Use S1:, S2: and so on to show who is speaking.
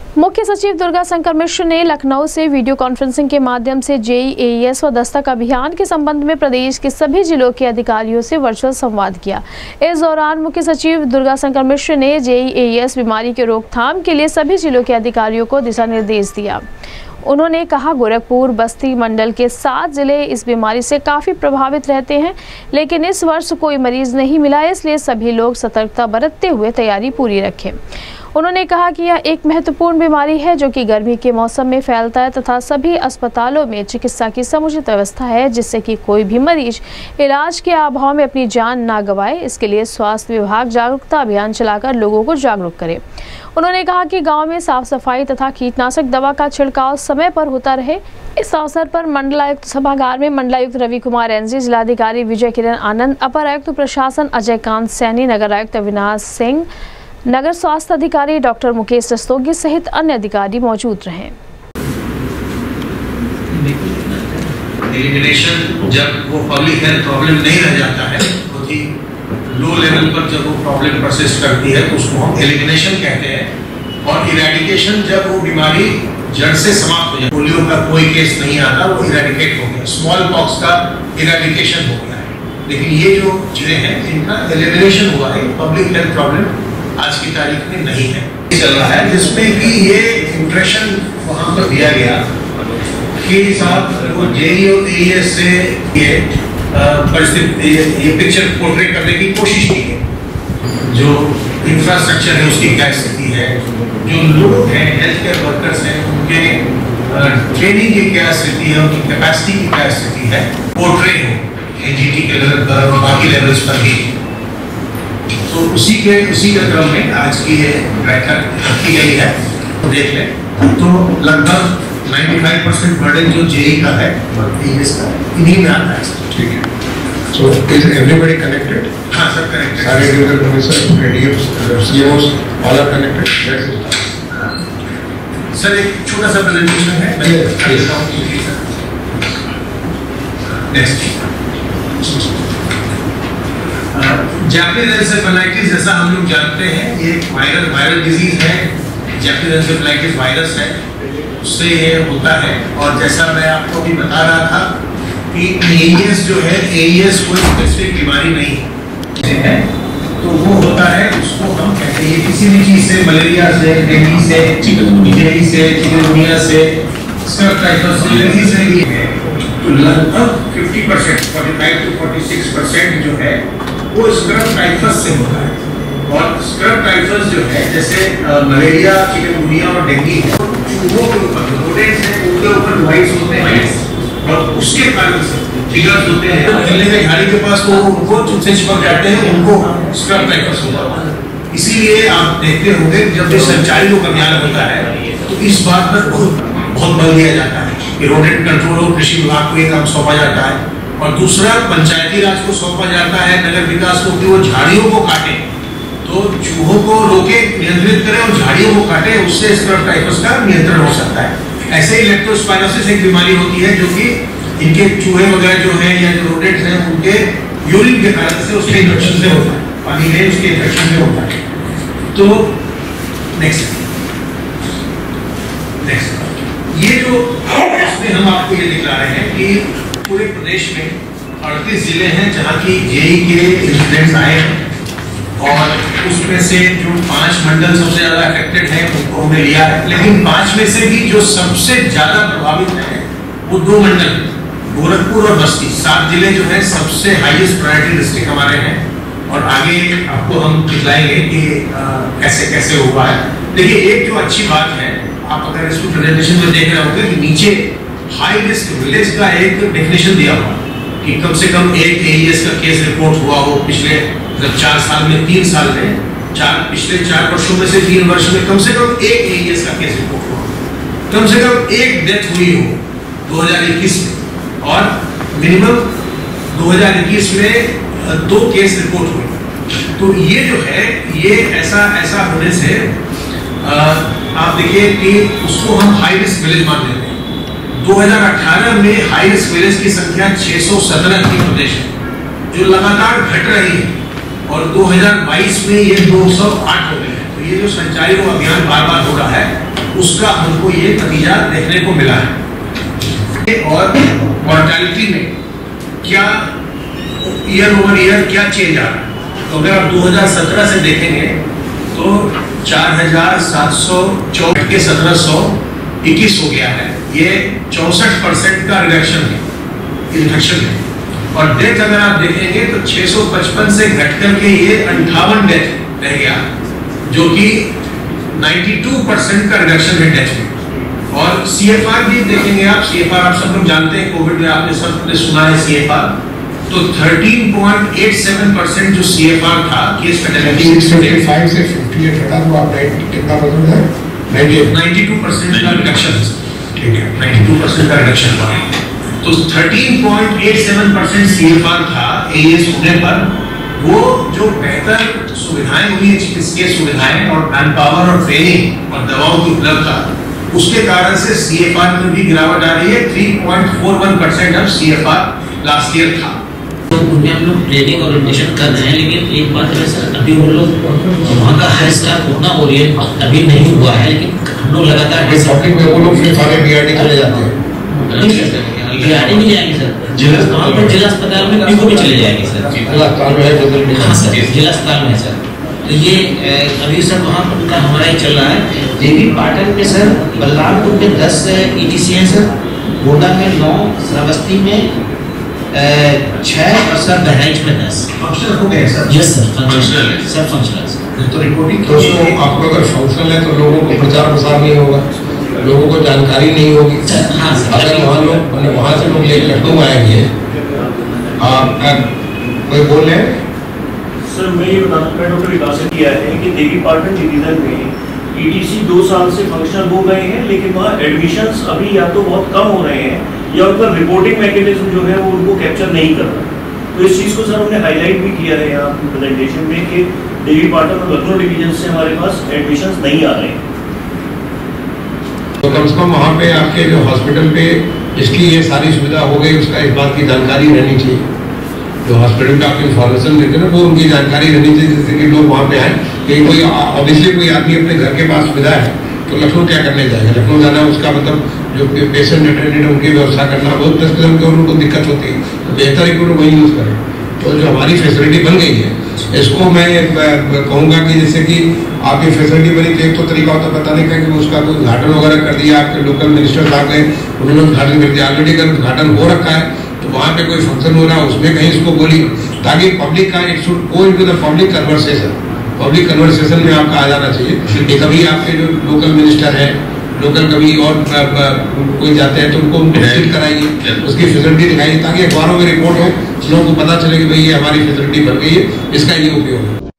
S1: मुख्य सचिव दुर्गा शंकर मिश्र ने लखनऊ से वीडियो कॉन्फ्रेंसिंग के माध्यम से जेईई एईएस व दस्तक अभियान के संबंध में प्रदेश के सभी जिलों के अधिकारियों से वर्चुअल संवाद किया। इस दौरान मुख्य सचिव दुर्गा शंकर मिश्र ने जेईई एईएस बीमारी के रोकथाम के लिए सभी जिलों के अधिकारियों को दिशा निर्देश दिया। उन्होंने कहा, गोरखपुर बस्ती मंडल के 7 जिले इस बीमारी से काफ़ी प्रभावित रहते हैं, लेकिन इस वर्ष कोई मरीज नहीं मिला, इसलिए सभी लोग सतर्कता बरतते हुए तैयारी पूरी रखें। उन्होंने कहा कि यह एक महत्वपूर्ण बीमारी है जो कि गर्मी के मौसम में फैलता है तथा सभी अस्पतालों में चिकित्सा की समुचित व्यवस्था है, जिससे कि कोई भी मरीज इलाज के अभाव में अपनी जान ना गंवाए। इसके लिए स्वास्थ्य विभाग जागरूकता अभियान चलाकर लोगों को जागरूक करे। उन्होंने कहा कि गांव में साफ सफाई तथा कीटनाशक दवा का छिड़काव समय पर होता रहे। इस अवसर पर मंडलायुक्त सभागार में मंडलायुक्त रवि कुमार एनजी, जिलाधिकारी विजय किरण आनंद, अपर आयुक्त प्रशासन अजय कांत सैनी, नगर आयुक्त अविनाश सिंह, नगर स्वास्थ्य अधिकारी डॉक्टर मुकेश रस्तोगी सहित अन्य अधिकारी मौजूद रहे।
S2: एलिमिनेशन जब वो पब्लिक हेल्थ प्रॉब्लम नहीं रह जाता है, बहुत ही लो लेवल पर जब वो प्रॉब्लम परसिस्ट करती है तो उसको हम एलिमिनेशन कहते हैं। और इरेडिकेशन जब वो बीमारी जड़ से समाप्त हो जाए, पोलियो का कोई केस नहीं आता, वो इरेडिकेट हो गया, स्मॉल पॉक्स का इरेडिकेशन हो गया है। लेकिन ये जो चीजें हैं इनका एलिमिनेशन हुआ है, पब्लिक हेल्थ प्रॉब्लम आज की तारीख में नहीं है। चल रहा है जिसमें कि ये इंप्रेशन वहां पर दिया गया कि साहब वो जेईई और एईएस से ये परिस्थिति, ये पिक्चर पोर्ट्रेट करने की कोशिश की है। जो इंफ्रास्ट्रक्चर है उसकी क्या स्थिति है, जो लोग हैं हेल्थ केयर वर्कर्स हैं उनके ट्रेनिंग की क्या स्थिति है, उनकी कैपेसिटी की क्या स्थिति है, पोर्ट्रेट हो एनजीटी के लेवल पर और बाकी लेवल्स पर भी। तो उसी के क्रम में आज की ये बैठक रखी गई है। तो देख लें तो लगभग 95% बर्डन जो जेईई का है एईएस का इन्हीं में आता है।
S3: ठीक है। So is everybody connected?
S2: हाँ सर, कनेक्टेड।
S3: सारे divisional professor, ADMs, CMOs all are connected?
S2: Sir एक छोटा सा प्रेजेंटेशन है, मैं कर देता हूँ। नेक्स्ट जैपनीज एन्सेफेलाइटिस, जैसा हम लोग जानते हैं ये वायरल डिजीज है। जैपनीज एन्सेफेलाइटिस वायरस है, उससे ये होता है। और जैसा मैं आपको अभी बता रहा था कि एईएस जो है, एईएस कोई स्पेसिफिक बीमारी नहीं है, तो वो होता है, उसको हम कहते हैं किसी भी चीज से, मलेरिया से, डेंगू से, चिकनगुनिया से, स्क्रब टाइफस से भी है। तो लगभग 50%, 45 to 46% जो है वो स्क्रब टाइफस से होता है। और स्क्रब टाइफस जो है, जैसे मलेरिया, चिकनगुनिया और डेंगू है, चूहों के ऊपर रोडेंट्स हैं, उनके ऊपर वाइट्स होते हैं और उसके कारण से ट्रिगर्स होते हैं। खेलने में झाड़ी के पास वो उनको चुपसे चिपक जाते हैं, उनको स्क्रब टाइफस होता है। इसीलिए आप देखते होंगे जब भी संचारी रोग अभियान होता है तो इस बात पर बहुत बल दिया जाता है कि रोडेंट कंट्रोल और कृषि विभाग को ये काम सौंपा जाता है, और दूसरा पंचायती राज को सौंपा जाता है, नगर विकास को, कि वो झाड़ियों को काटे, तो चूहों को रोके, नियंत्रित करें और झाड़ियों को काटे, उससे स्क्रब टाइफस का नियंत्रण हो सकता है। ऐसे ही लेप्टोस्पायरोसिस एक बीमारी होती है जो कि इनके चूहे वगैरह जो है या जो रोडेंट्स हैं उनके यूरिन के कारण से, उसके इन्फेक्शन से होता है, पानी में उसके इन्फेक्शन से होता है। तो नेक्स्ट ये जो इसमें हम आपको ये दिखा रहे हैं कि पूरे प्रदेश में 38 जिले हैं जहाँ की जेईई के इंसिडेंट्स आए हैं, और उसमें से जो 5 मंडल सबसे ज्यादा अफेक्टेड हैं उनको हमने लिया है। लेकिन 5 में से भी जो सबसे ज्यादा प्रभावित है वो 2 मंडल, गोरखपुर और बस्ती। 7 जिले जो है सबसे हाईएस्ट प्रायोरिटी डिस्ट्रिक्ट हमारे हैं, और आगे आपको हम दिखलाएंगे कि कैसे कैसे हुआ है। देखिए एक जो अच्छी बात है, आप अगर इसको प्रेजेंटेशन में देख रहे होंगे कि नीचे हाई रिस्क विलेज का एक डेफिनेशन दिया हुआ कि कम से कम एक एईएस का केस रिपोर्ट हुआ हो पिछले 4 साल में, 3 साल में, पिछले 4 वर्षों में से 3 वर्ष में कम से कम एक एईएस का केस रिपोर्ट हुआ, कम से कम एक डेथ हुई हो 2021 में, और मिनिमम 2021 में 2 केस रिपोर्ट हुए। तो ये जो है ये ऐसा होने से आप देखिए कि उसको हम हाई रिस्क विलेज मान लेते हैं। 2018 में हाई रिस्क विलेज की संख्या 617 की प्रदेश है, जो लगातार घट रही है, और 2022 में ये 208 हो गए हैं। तो ये जो संचारी रोग अभियान बार बार हो रहा है उसका हमको ये नतीजा देखने को मिला है। और मॉर्टेलिटी में क्या ईयर ओवर ईयर क्या चेंज आ रहा है, तो अगर आप 2017 से देखेंगे तो 4,714 के 1,721 हो गया है। ये 64% का रिडक्शन है इन्फेक्शन में। और डेथ अगर आप देखेंगे तो 655 से घट करके ये 58 डेथ रह गया, जो कि 92% का रिडक्शन है डेथ में। और CFR भी देखेंगे आप, CFR आप सब लोग जानते हैं, कोविड में आपने सबने सुना है CFR, तो 13.87% जो CFR था केस फैटेलिटी
S3: 655 से 58 घटा तो आप कितना परसेंट है?
S2: 92% का रिडक्शन। ठीक है, 92% का रिडक्शन हुआ। तो 13.87% CFR था AES होने पर। वो जो बेहतर सुविधाएं हुई है, चिकित्सकीय सुविधाएं और मैन पावर और ट्रेनिंग और दवाओं की उपलब्धता, उसके कारण से CFR में भी गिरावट आ रही है। 3.41% अब CFR लास्ट ईयर था।
S4: तो उनमें हम लोग ट्रेनिंग और ओरिएंटेशन कर रहे हैं, लेकिन एक बात है सर, अभी वो लोग वहाँ का हाई स्टाफ उतना ओरिएंट अभी नहीं हुआ है, लेकिन हम लोग लगातार
S3: टॉपिक में वो लोग फिर सारे BRD चले जाते हैं।
S4: BRD नहीं जाएंगे सर, जिला अस्पताल में PO भी चले जाएंगे सर।
S3: जिला अस्पताल में है,
S4: हाँ सर, जिला अस्पताल में है सर। तो ये अभी सर वहाँ उनका हमारा ही चल रहा है। देवी पाटन में सर, बलरामपुर में 10 ETC हैं सर, गोंडा में 9, श्रावस्ती में 6 और सर बहराइच में 10।
S2: फंक्शनल हो गए सर?
S4: यस सर, फंक्शनल है सर, फंक्शनल सर।
S2: तो रिपोर्टिंग
S3: तो आप लोग अगर फंक्शनल है तो लोगों को प्रचार प्रसार नहीं होगा, लोगों को जानकारी नहीं होगी।
S4: हाँ सर,
S3: अगर वहाँ से लोग लेकर लखनऊ आएंगे, कोई बोल रहे हैं
S5: सर, मैं ये बताना मैं डॉक्टर विकास ने किया है कि देवी पाटन डिवीजन में ETC 2 साल से फंक्शनल हो गए हैं, लेकिन वहाँ एडमिशंस अभी या तो बहुत कम हो रहे हैं या उनका रिपोर्टिंग मैकेनिज्म जो है वो उनको कैप्चर नहीं कर रहा। तो इस चीज़ को सर हमने हाईलाइट भी किया है यहाँ प्रेजेंटेशन में कि देवी पाटन और लखनऊ डिवीजन से हमारे पास एडमिशंस नहीं आ रहे हैं।
S3: तो कम से कम वहाँ पे आपके जो हॉस्पिटल पे इसकी ये सारी सुविधा हो गई, उसका इस बात की जानकारी रहनी चाहिए। जो हॉस्पिटल पे आपको इन्फॉर्मेशन देते हैं ना, वो उनकी जानकारी रहनी चाहिए, जैसे कि लोग वहाँ पे आए कि कोई ऑब्वियसली कोई आदमी अपने घर के पास सुविधा है तो लखनऊ क्या करने जाएगा, लखनऊ जाना उसका मतलब जो पेशेंट अटेंडेंट है उनकी व्यवस्था करना बहुत 10 किस्म की उनको दिक्कत होती है, तो बेहतर है कि उन्हें वही यूज़ करें। तो जो हमारी फैसिलिटी बन गई है, इसको मैं कहूँगा कि जैसे कि आपकी फैसिलिटी बनी तो एक तो तरीका होता है बताने का कि उसका कोई उद्घाटन वगैरह कर दिया, आपके लोकल मिनिस्टर साहब गए उन्होंने उद्घाटन कर दिया। ऑलरेडी अगर उद्घाटन हो रखा है तो वहाँ पे कोई फंक्शन हो रहा है उसमें कहीं इसको बोली, ताकि पब्लिक का it should go into the public conversation में आपका आ जाना चाहिए कि कभी आपके जो लोकल मिनिस्टर है, लोकल कभी और कोई जाते हैं तो उनको विजिट कराइए, उसकी फैसिलिटी दिखाइए, ताकि अखबारों में रिपोर्ट हो, लोगों को पता चले कि भाई ये हमारी फैसिलिटी बन गई है, इसका ये उपयोग है।